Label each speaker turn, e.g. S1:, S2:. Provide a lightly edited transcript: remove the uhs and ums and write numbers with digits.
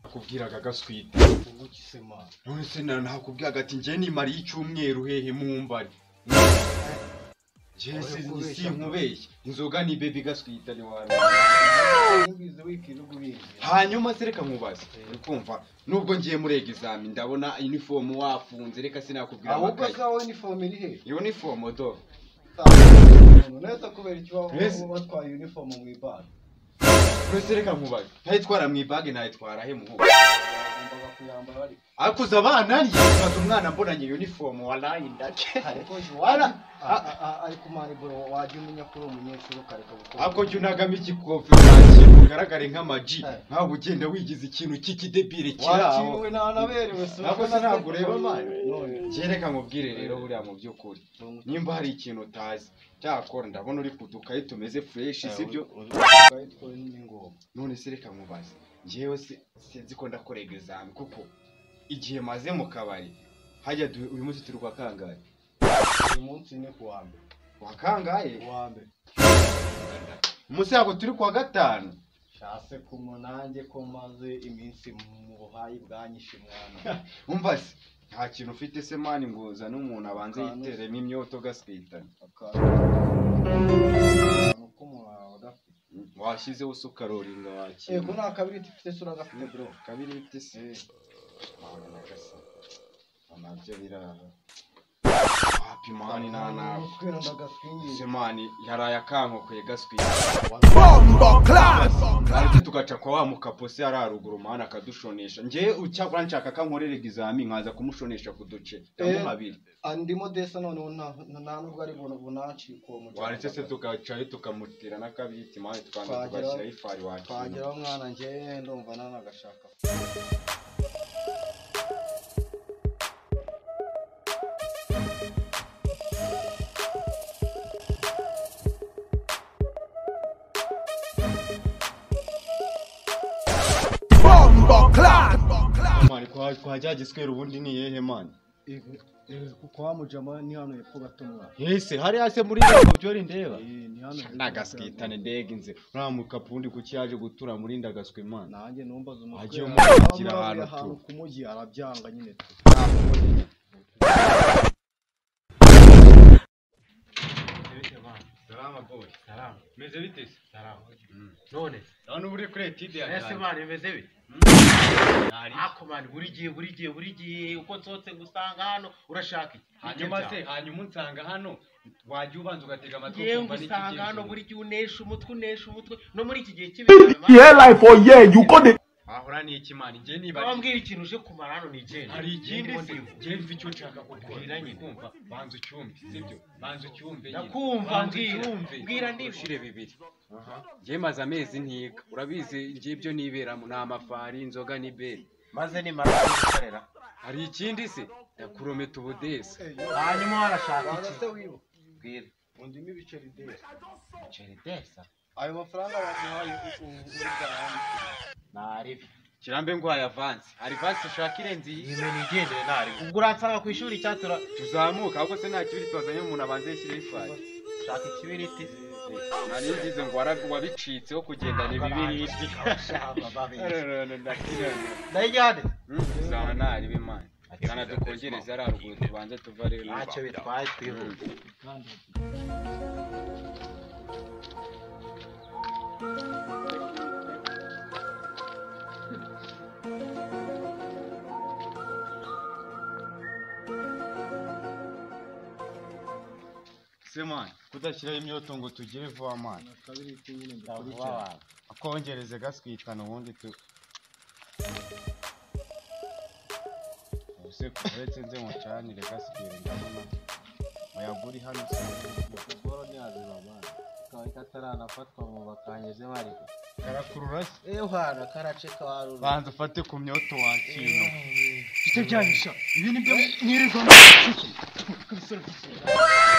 S1: Kubwiraga gaswite
S2: ugukisema
S1: none se nakubwiraga ati nje nimariye icyumweru hehe mumbari Jesse sinkubeshye inzoga ni baby gaswita ni wari
S2: ngize wikira gubizi
S1: hanyuma se reka nkubaze ukumva nubwo ngiye muri examen ndabona uniform wafunze reka sinakubwira
S2: ahubwo sawa uniform iri he
S1: uniform do
S2: neza kubera icyo batwaye uniform mu ibag
S1: Prese reka nkubaze ntayitwara mu ibag ntayitwara he muho
S2: ngomba kuyambara ari
S1: akuza abana ngiye umwana mbonanye uniform walayi ndake
S2: ariko wala ariko mari bro waje umenya kuri umunyeshuri ukareka gukora
S1: ako cyo nagama igikofi cyane ugaragare nk'amaji nkaho ugenda wigize ikintu cy'ikidebire kiraho
S2: wakiwe naberewe so
S1: nako ntabwo ureba mani jereka nkubwire rero buriya mu byukuri nimba hari ikintu utazi cyakora ndabona uri kudukaye tumeze fresh sibyo none se reka nkubaze njewe sinzi ko ndakora examen kuko igihe maze mu kabari hajya uyu munsi turi kwa kangahe
S2: uyu munsi ni kuwa mbere
S1: wa kangahe
S2: kuwa mbere
S1: umunsi yako turi kwa gatanu
S2: shase kumunange ko maze iminsi mu buhayi bwanyishe mwana
S1: umva se nta kintu ufite se mani ngoza n'umuntu abanze yiteremo imyoto gaswitana
S2: nuko mwaga
S1: washyizeho sukaroringa wakira
S2: yego nta kabiri tifite sura gafite bro
S1: kabiri bite se nabyo birara happy mani nana
S2: kwiranda gaswingi
S1: se mani yaraye akankokoye gaswita
S3: Bombo class
S1: ariko tugaca kwa wa mukapose ari haruguru mana akadushonesha nje ucyakora nshaka kankorera examen nkaza kumushonesha kuduce habiri
S2: andimo desa none nta nubwo ari bunaci ko mu
S1: waretse se tugacaye tukamutira nakabiti mani tukanza tugashyira ifari wacu
S2: twagera mwana nje ndumva nanagashaka
S3: Bombo class
S1: mani kwa jagiswera ubundi ni yehe mani
S2: kuko wamujama ni hano yepfo gatumwa
S1: yese hari hase muri rero byori ndeba
S2: ni hano
S1: nagaskitane ndege nze uramuka pundi kuki yaje gutura muri ndagaswe mana
S2: nanjye numbaza umutwe
S1: agiye umugira ahantu
S2: kumugi arabyanga nyine
S1: salama boy
S4: salama
S1: meze bite
S4: salama none
S1: hano uri kuri etide ya
S4: ese mani meze bite ako mani buri gihe uko nsotse gusanga hano urashaka iki
S1: hanyuma unsanga hano wajya ubanza ugatega amatwi
S4: yewe ngusanga hano buri gihe unesha umutwe no muri iki gihe cy'ibirama
S3: here life for yeah you got it
S1: ahora ni iki mani nje niba
S4: wambwira ikintu uje kumara hano ni jene
S1: hari ikindi se nje mvi cyo nshaka kubwira nyine kumva banza ucyumve sibyo banza ucyumve
S4: ndakumva mbwira
S1: ndishire bibiri nje maze amezi ntiga urabizi nje ibyo niberamo na amafari inzoga ni bere
S4: maze ni mara gukorera
S1: hari ikindi se yakurometa ubudese
S4: hanyuma warashaka iki
S2: se wibo
S4: bwira
S2: undimo ibiceri desa
S4: biceri desa
S2: ayo mafaranga bamuhaye uri bwahandi
S4: naribi
S1: kirambe ngo avance avance ushaka irenzi
S4: imeni igendere nari ubwo uransanga ku ishuri cyatura
S1: tuzamuka ahubwo se nta kibiri twazanye umuntu abanze yishyire ifari
S4: shaka ikibiriti
S1: nari ngize ngo wabicitseho kugendana ibibiriti
S4: ndayijyane
S1: zana nari bimana kana dukongereza ari haruguru tubanze tuva rero
S4: ntacyo bitwaye twihuta
S1: semani kudashyiraho imyoto ngo tugire vuba mani
S2: kabiri nyine
S4: ndavuga
S1: akongereze gaswitana ubundi tu use kuretse nze mucanire gasikire ndabona muyaguri hano se
S2: ubwo ni azima bana kawe kataranafatwa mu bakanyeze mariko
S1: karakurura se
S2: hana karace kawarura
S1: banza ufate ku myoto wakino
S2: icyo byanyisha
S1: ibi nibyo mwirirwa